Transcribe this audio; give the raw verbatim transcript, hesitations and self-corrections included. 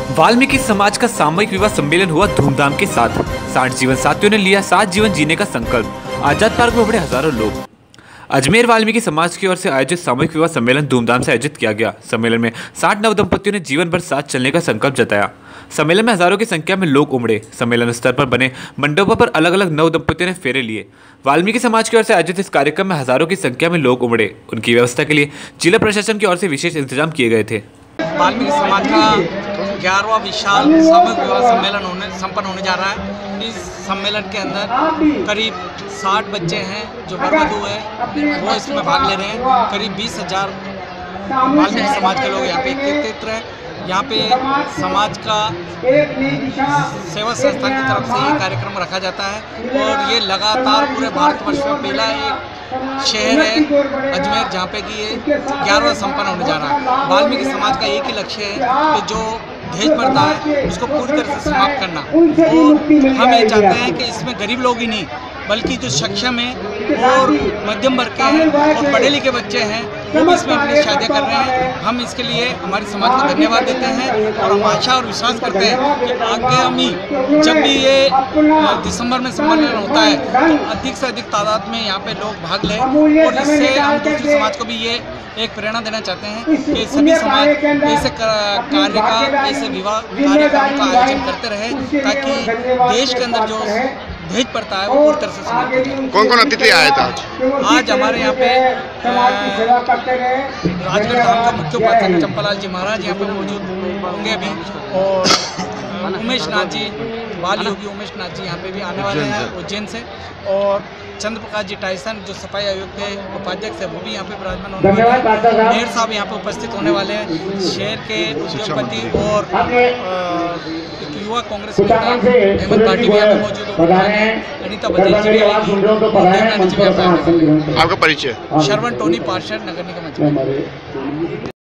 वाल्मीकि समाज का सामूहिक विवाह सम्मेलन हुआ धूमधाम के साथ। साठ जीवन साथियों ने लिया सात जीवन जीने का संकल्प। आजाद पार्क में उमड़े हजारों लोग। अजमेर वाल्मीकि समाज की ओर से आयोजित सामूहिक विवाह सम्मेलन धूमधाम से आयोजित किया गया। सम्मेलन में साठ नव दंपतियों ने जीवन भर साथ चलने का संकल्प जताया। सम्मेलन में हजारों की संख्या में लोग उमड़े। सम्मेलन स्तर पर बने मंडपों पर अलग अलग नव दंपतियों ने फेरे लिए। वाल्मीकि समाज की ओर से आयोजित इस कार्यक्रम में हजारों की संख्या में लोग उमड़े। उनकी व्यवस्था के लिए जिला प्रशासन की ओर से विशेष इंतजाम किए गए थे। वाल्मीकि समाज का ग्यारहवां विशाल सामूहिक विवाह सम्मेलन होने संपन्न होने जा रहा है। इस सम्मेलन के अंदर करीब साठ बच्चे हैं जो वरवधु है, वो इसमें भाग ले रहे हैं। करीब बीस हजार वाल्मीकि समाज के लोग यहाँ पे एकत्रित हैं। यहाँ पे समाज का सेवा संस्थान की तरफ से ये कार्यक्रम रखा जाता है और ये लगातार पूरे भारतवर्ष में पहला एक शहर है अजमेर जहाँ पे कि ये ग्यारहवां संपन्न होने जा रहा है। वाल्मीकि समाज का एक ही लक्ष्य है कि जो दहेज प्रथा है उसको पूरी तरह से समाप्त करना। और हम ये चाहते हैं कि इसमें गरीब लोग ही नहीं बल्कि जो सक्षम है और मध्यम वर्ग के हैं और पढ़े लिखे बच्चे हैं वो भी इसमें अपनी शादियाँ कर रहे हैं। हम इसके लिए हमारे समाज को धन्यवाद देते हैं और हम आशा और विश्वास करते हैं कि आगामी जब भी ये दिसंबर में सम्मेलन होता है तो अधिक से अधिक तादाद में यहाँ पे लोग भाग लें। और इससे हम दूसरे समाज को भी ये एक प्रेरणा देना चाहते हैं कि सभी समाज ऐसे कार्य का ऐसे विवाह कार्यक्रम का आयोजन करते रहे ताकि देश के अंदर जो दहेज प्रथा है वो पूरी तरह से समाप्त हो जाए। कौन कौन अतिथि आया था आज हमारे यहाँ पे राजगढ़ धाम का मुख्य उपाध्याय चंपालाल जी महाराज यहाँ पे मौजूद होंगे अभी, और उमेश नाथ जी बाल योगी उमेश नाथ जी यहाँ पे भी आने वाले हैं उज्जैन से, और चंद्र प्रकाश जी टाइसन जो सफाई आयोग के उपाध्यक्ष है वो भी यहाँ पे विराजमान होने वाले हैं। मेयर साहब यहाँ पे उपस्थित होने वाले हैं। शहर के उद्योगपति और युवा कांग्रेस नेता अहमद भाटी भी यहाँ पे मौजूद हैं। अनीता बघेल जी भी आएंगी। आपका परिचय? शरवण टोनी पार्षद नगर निगम।